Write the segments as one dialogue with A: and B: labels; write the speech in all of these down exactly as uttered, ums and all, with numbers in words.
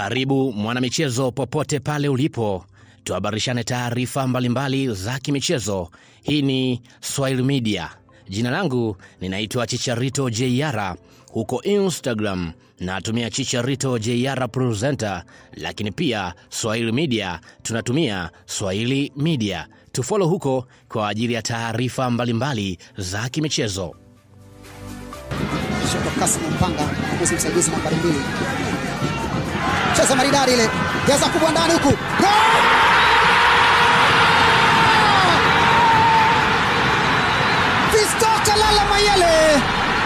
A: Karibu mwanamichezo popote pale ulipo, tuhabarishane taarifa mbalimbali za kimichezo. Hii ni Swahili Media. Jina langu ninaitwa Chicharito J R. Huko Instagram natumia Chicharito J R Presenter, lakini pia Swahili Media tunatumia Swahili Media. Tufollow huko kwa ajili ya taarifa mbalimbali za kimichezo.
B: Shoka kasi mpanga kuzi msaidizi nambari mbili. Cheza maridadi ile. Geza kubwa ndani huku. Fistoka lala Mayele.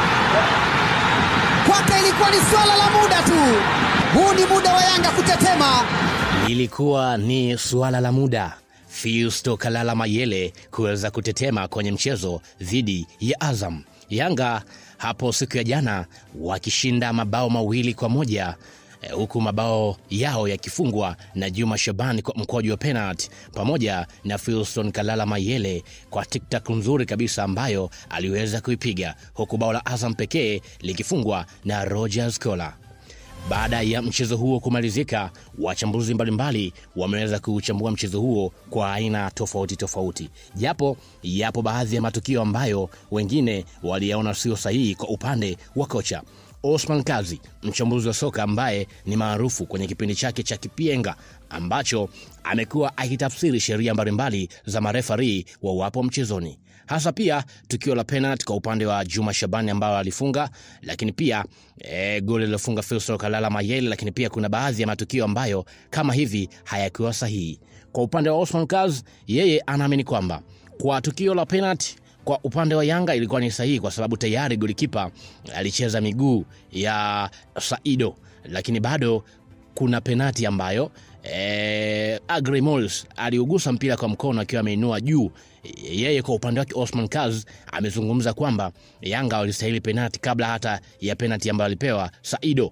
B: Kwake ilikuwa ni swala la muda tu. Huu ni muda wa Yanga kutetema.
A: Ilikuwa ni swala la muda. Fisto Kalala Mayele kuweza kutetema kwenye mchezo dhidi ya Azam. Yanga hapo siku ya jana wakishinda mabao mawili kwa moja, huku mabao yao yakifungwa na Juma Shabani kwa mkwaju wa penalty pamoja na Fisto Kalala Mayele kwa tiktak nzuri kabisa ambayo aliweza kuipiga, huku bao la Azam pekee likifungwa na Rogers Kola. Baada ya mchezo huo kumalizika, wachambuzi mbalimbali wameweza kuchambua mchezo huo kwa aina tofauti tofauti. Japo yapo baadhi ya matukio ambayo wengine waliyaona sio sahihi kwa upande wa kocha Osman Kazi, mchambuzi wa soka ambaye ni maarufu kwenye kipindi chake cha Kipienga ambacho amekuwa akitafsiri sheria mbalimbali za marefari wa wapo mchezoni. Hasa pia tukio la penalty kwa upande wa Juma Shabani ambao alifunga, lakini pia e, goli lilofunga Fisto Kalala Mayele, lakini pia kuna baadhi ya matukio ambayo kama hivi hayakuwa sahihi. Kwa upande wa Osman Kazi, yeye anaamini kwamba kwa tukio la penalty kwa upande wa Yanga ilikuwa ni sahihi kwa sababu tayari golikipa alicheza miguu ya Saido, lakini bado kuna penalty ambayo eh Agrimols aliugusa mpira kwa mkono akiwa ameinua juu. Yeye kwa upande wake Osman Kaz amezungumza kwamba Yanga walistahili penalty kabla hata ya penalty ambayo alipewa Saido.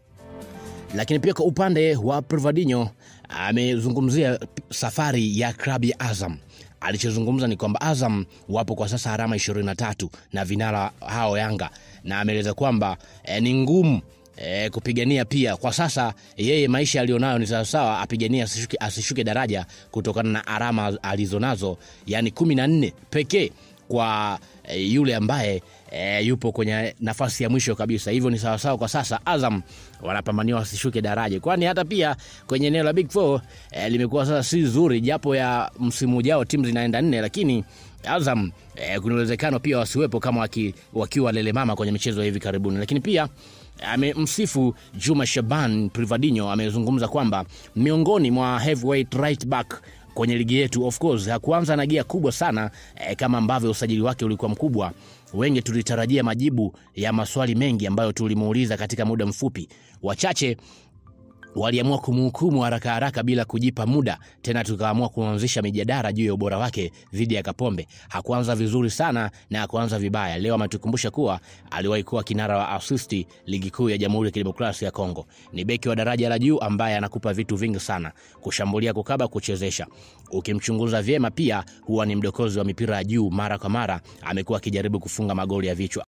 A: Lakini pia kwa upande wa Privadinho amezungumzia safari ya klabu ya Azam. Alichozungumza ni kwamba Azam wapo kwa sasa alama ishirini na tatu na vinara hao Yanga, na ameeleza kwamba e, ni ngumu e, kupigania pia kwa sasa. Yeye maisha alionayo ni sawa sawa apigania asishuke, asishuke daraja kutokana na alama alizonazo, yani kumi na nne pekee kwa e, yule ambaye e, yupo kwenye nafasi ya mwisho kabisa. Hivyo ni sawa sawa kwa sasa Azam wanapambaniwa asishuke daraja, kwani hata pia kwenye eneo la Big Four e, limekuwa sasa si nzuri, japo ya msimu ujao timu zinaenda nne, lakini Azam e, kuna uwezekano pia wasiwepo kama waki, wakiwa lele mama kwenye michezo hivi karibuni. Lakini pia amemsifu Juma Shaban Privadinho, amezungumza kwamba miongoni mwa heavyweight right back kwenye ligi yetu. Of course hakuanza na gia kubwa sana e, kama ambavyo usajili wake ulikuwa mkubwa. Wengi tulitarajia majibu ya maswali mengi ambayo tulimuuliza katika muda mfupi. Wachache waliamua kumhukumu haraka haraka bila kujipa muda, tena tukaamua kuanzisha mijadala juu ya ubora wake dhidi ya Kapombe. Hakuanza vizuri sana na hakuanza vibaya. Leo ametukumbusha kuwa aliwahi kuwa kinara wa assist ligi kuu ya Jamhuri ya Kidemokrasia ya Kongo. Ni beki wa daraja la juu ambaye anakupa vitu vingi sana: kushambulia, kukaba, kuchezesha. Ukimchunguza vyema pia huwa ni mdokozi wa mipira ya juu, mara kwa mara amekuwa akijaribu kufunga magoli ya vichwa.